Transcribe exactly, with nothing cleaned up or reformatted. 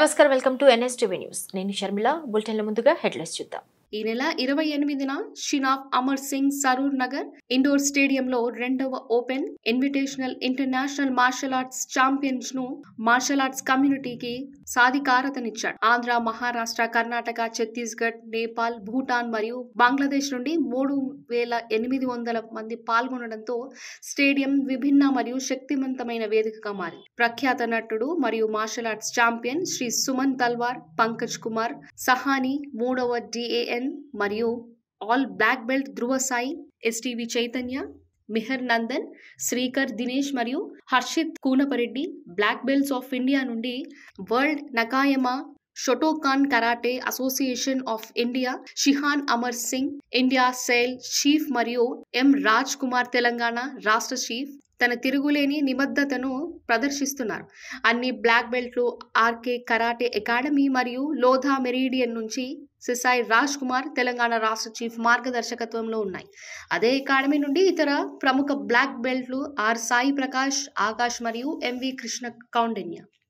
నమస్కారం, welcome to NSTV news. నేను షర్మిల. బులెటిన్ల ముందుగా హెడ్లైన్స్ చూద్దాం. ఈ నెల ఇరవై ఎనిమిదిన షినాబ్ అమర్ సింగ్ సరూర్ నగర్ ఇండోర్ స్టేడియంలో రెండవ open invitational international martial arts champions ను మార్షల్ ఆర్ట్స్ కమ్యూనిటీకి సాధికారతనిచ్చాడు. ఆంధ్ర, మహారాష్ట్ర, కర్ణాటక, ఛత్తీస్గఢ్, నేపాల్, భూటాన్ మరియు బంగ్లాదేశ్ నుండి మూడు వేల ఎనిమిది వందల మంది పాల్గొనడంతో స్టేడియం విభిన్న మరియు శక్తివంతమైన వేదికగా మారింది. ప్రఖ్యాత నటుడు మరియు martial arts champion Shri Suman Talwar, Pankaj Kumar Sahani, మూడవ డిఏఎన్ మరియు all black belt Dhruva Sai, STV Chaitanya, Mihir Nandan, Srikar Dinesh మరియు Harshit Koonapareddy black belts of India నుండి world Nakayama Shotokan karate association of India Shihan Amar Singh India సెయిల్ చీఫ్ మరియు ఎం రాజ్ కుమార్ తెలంగాణ రాష్ట్ర చీఫ్ తన తిరుగులేని నిబద్ధతను ప్రదర్శిస్తున్నారు. అన్ని బ్లాక్ బెల్ట్లు ఆర్కే కరాటే అకాడమీ మరియు లోధా మెరీడియన్ నుంచి సిసాయి రాజ్ కుమార్ తెలంగాణ రాష్ట్ర చీఫ్ మార్గదర్శకత్వంలో ఉన్నాయి. అదే అకాడమీ నుండి ఇతర ప్రముఖ బ్లాక్ బెల్ట్లు ఆర్ సాయి ప్రకాష్, ఆకాష్ మరియు ఎంవి కృష్ణ కౌండిన్య.